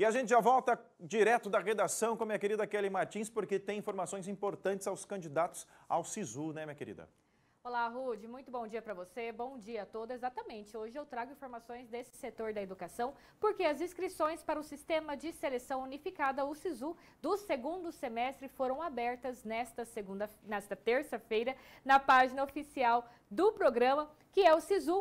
E a gente já volta direto da redação com a minha querida Kelly Martins, porque tem informações importantes aos candidatos ao SISU, né, minha querida? Olá, Rude, muito bom dia para você, bom dia a todos. Exatamente, hoje eu trago informações desse setor da educação, porque as inscrições para o Sistema de Seleção Unificada, o SISU, do segundo semestre foram abertas nesta terça-feira, na página oficial do programa, que é o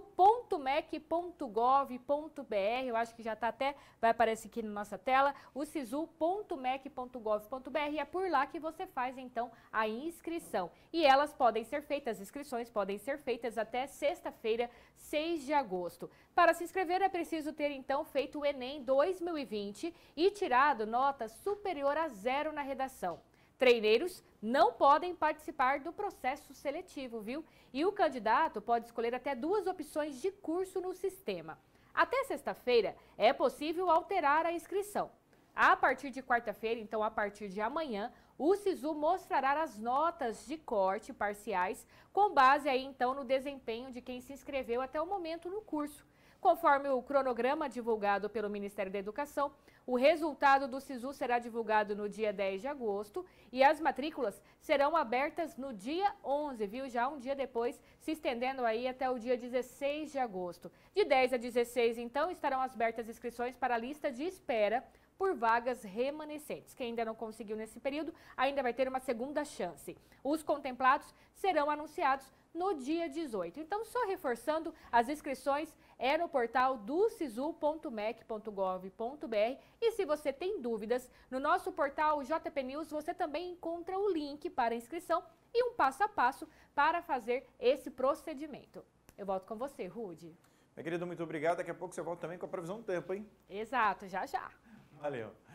sisu.mec.gov.br, eu acho que já está até, vai aparecer aqui na nossa tela, o sisu.mec.gov.br, é por lá que você faz então a inscrição. E elas podem ser feitas, as inscrições podem ser feitas até sexta-feira, 6 de agosto. Para se inscrever é preciso ter então feito o Enem 2020 e tirado nota superior a 0 na redação. Treineiros não podem participar do processo seletivo, viu? E o candidato pode escolher até 2 opções de curso no sistema. Até sexta-feira é possível alterar a inscrição. A partir de quarta-feira, então a partir de amanhã, o SISU mostrará as notas de corte parciais com base aí então no desempenho de quem se inscreveu até o momento no curso. Conforme o cronograma divulgado pelo Ministério da Educação, o resultado do SISU será divulgado no dia 10 de agosto e as matrículas serão abertas no dia 11, viu? Já um dia depois, se estendendo aí até o dia 16 de agosto. De 10 a 16, então, estarão abertas inscrições para a lista de espera por vagas remanescentes. Quem ainda não conseguiu nesse período, ainda vai ter uma segunda chance. Os contemplados serão anunciados no dia 18. Então, só reforçando, as inscrições é no portal do sisu.mec.gov.br e se você tem dúvidas, no nosso portal JP News você também encontra o link para inscrição e um passo a passo para fazer esse procedimento. Eu volto com você, Rude. Minha querida, muito obrigado. Daqui a pouco você volta também com a previsão do tempo, hein? Exato, já já. Valeu.